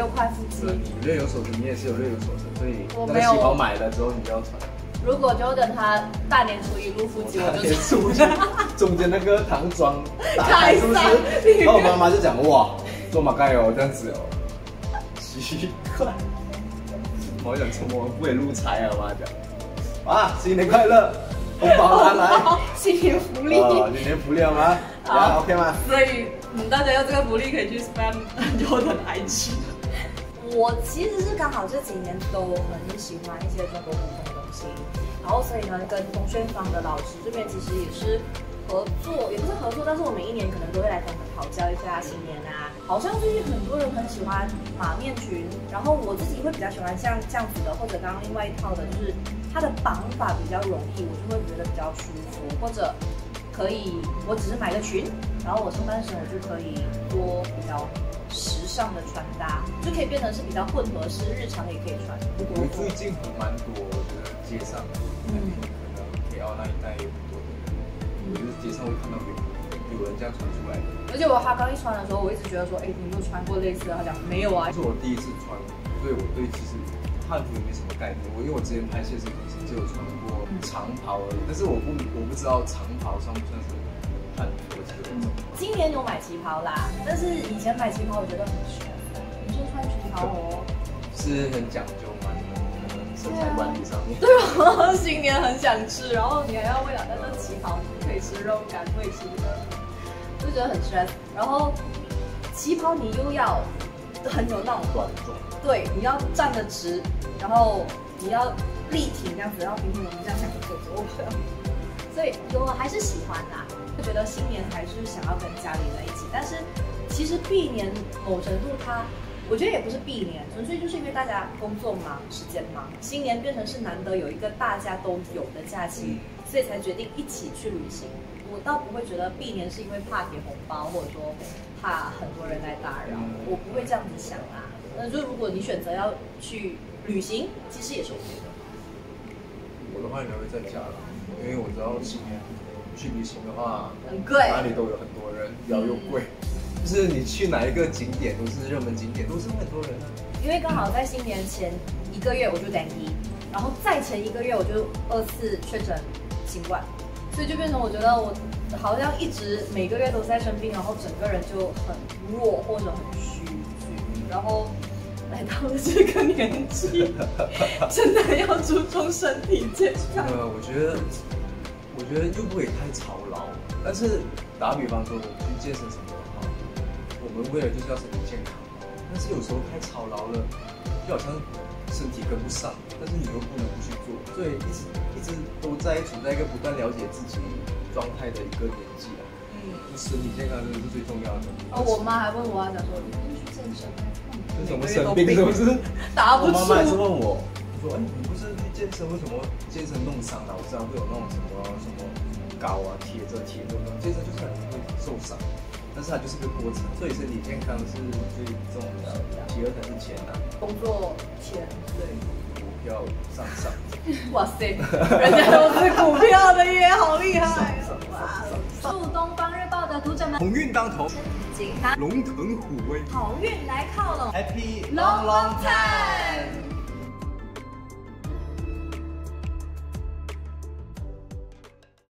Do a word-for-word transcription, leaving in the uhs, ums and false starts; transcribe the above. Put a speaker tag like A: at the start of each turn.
A: 块腹肌。
B: 你略有所成，你也是有略有所成，所以
A: 我没有
B: 那个旗袍买了之后你就要穿。
A: 如果就等他大年初一露腹肌，我就
B: 出去中间那个唐装打开是不是？然后我妈妈就讲哇，做马盖哦这样子哦，奇怪。我想从我不会入财啊，我妈讲啊，新年快乐，红包拿来，
A: 新年福利，
B: 哦，新年福利好吗？好 OK 吗？
A: 所以嗯，大家有这个福利可以去 spam Jordan I G。我其实是刚好这几年都很喜欢一些中国古风的东西，然后所以呢，跟东轩坊的老师这边其实也是合作，也不是合作，但是我每一年可能都会来跟他们讨教一下新年啊。好像最近很多人很喜欢马面裙，然后我自己会比较喜欢像这样子的，或者刚刚另外一套的，就是它的绑法比较容易，我就会觉得比较舒服，或者可以我只是买个裙，然后我上半身我就可以多比较时尚的穿搭，就可以变成是比较混合式，日常也可以穿。
B: 我最近蛮多，我觉得街上，嗯，可能 K L 那一带有很多的人，我就是街上会看到有有人这样穿出来的。
A: 而且我他刚一穿的时候，我一直觉得说，哎，你有没有穿过类似的？他讲没有啊。
B: 这是我第一次穿，所以我对其实汉服也没什么概念。我因为我之前拍摄视频时就有穿过长袍而已，但是我不我不知道长袍算不算是汉服之类的。
A: 今年有买旗袍啦，但是以前买旗袍我觉得很炫，女生穿旗袍哦，
B: 是很讲究嘛，身材管理上面。
A: 对啊，新年很想吃，然后你还要为了那个旗袍可以吃肉干，会吃的。就觉得很 stress， 然后旗袍你又要很有那种
B: 端庄，
A: 对，你要站得直，然后你要力挺这样子，然后平平我们这样想着走走，所以我还是喜欢啦，就觉得新年还是想要跟家里在一起，但是其实避年某程度它，我觉得也不是避年，纯粹就是因为大家工作忙，时间忙，新年变成是难得有一个大家都有的假期，所以才决定一起去旅行。我倒不会觉得避年是因为怕给红包，或者说怕很多人来打扰，我不会这样子想啦。那就如果你选择要去旅行，其实也是 OK 的。
B: 我的话应该会在家了，因为我知道新年去旅行的话，
A: 很贵，
B: 哪里都有很多人，票又贵，嗯、就是你去哪一个景点都是热门景点，都是很多人啊。
A: 因为刚好在新年前一个月我就单一，然后再前一个月我就二次确诊新冠。所以就变成我觉得我好像一直每个月都在生病，然后整个人就很弱或者很虚，然后来到了这个年纪，真的要注重身体健康。
B: 呃，我觉得，我觉得又不可以太操劳。但是打比方说，我们去健身什么的话，我们为了就是要身体健康，但是有时候太操劳了，就好像身体跟不上，但是你又不能不去做，所以一直一直都在处在一个不断了解自己状态的一个年纪啊。嗯，身体健康真的是最重要的。
A: 哦，我妈还问我啊，讲说你不是去健身吗？
B: 为什么生病是不是？
A: 答不出。
B: 我妈妈也是问我，说哎，你不是去健身，为什么健身弄伤了？我知道会有那种什么什么膏啊贴着贴着，健身就是很容易会受伤。但是它就是个过程，所以身体健康是最重要的，第二才是钱啊。
A: 工作钱，对，
B: 股票上上。
A: 哇塞，人家都是股票的耶，好厉害！哇！祝东方日报的读者们
B: 鸿运当头，
A: 健康，
B: 龙腾虎威，
A: 好运来靠拢
B: ，Happy
A: long long time。